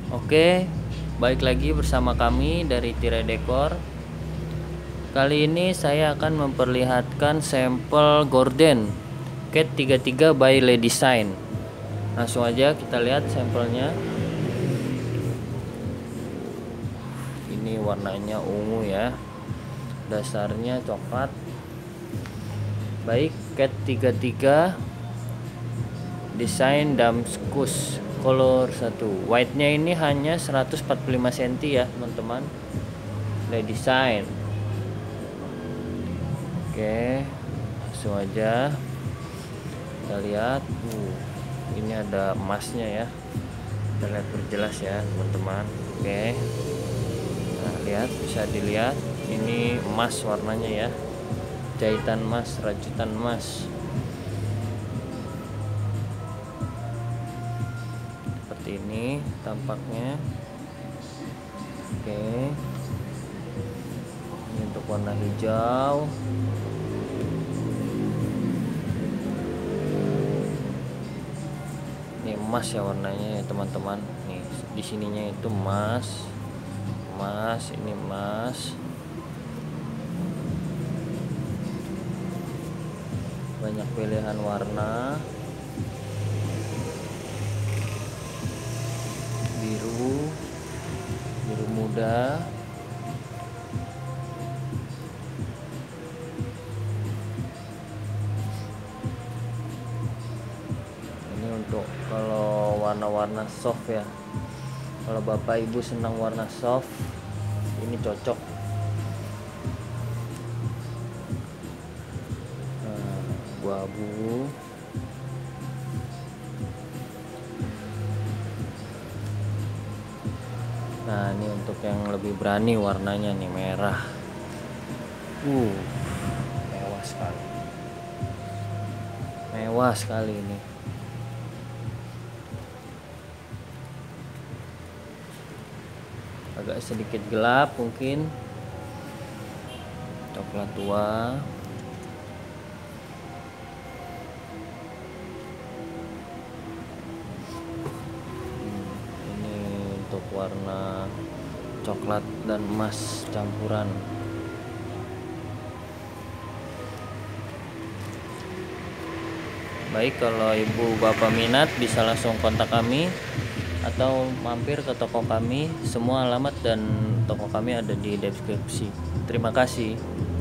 Oke, baik lagi bersama kami dari Tirai Dekor. Kali ini saya akan memperlihatkan sampel gorden Cat 33 by Ledesign. Langsung aja kita lihat sampelnya. Ini warnanya ungu ya. Dasarnya coklat. Baik, Cat 33 desain Damascus color 1. White nya ini hanya 145 cm ya teman-teman. Ledesign. Oke, langsung aja kita lihat. Ini ada emasnya ya, kita lihat berjelas ya teman-teman. Oke, nah lihat, bisa dilihat ini emas warnanya ya, jahitan emas, rajutan emas. Seperti ini tampaknya. Oke, ini untuk warna hijau. Ini emas ya warnanya ya teman-teman. Nih di sininya itu emas, ini emas. Banyak pilihan warna. Biru muda. Ini untuk kalau warna-warna soft ya. Kalau bapak ibu senang warna soft, ini cocok. Nah, abu-abu. Nah, ini untuk yang lebih berani warnanya nih, merah. Mewah sekali. Mewah sekali ini. Agak sedikit gelap mungkin. Coklat tua. Ini untuk warna coklat dan emas campuran. Baik, kalau ibu bapak minat bisa langsung kontak kami atau mampir ke toko kami. Semua alamat dan toko kami ada di deskripsi. Terima kasih.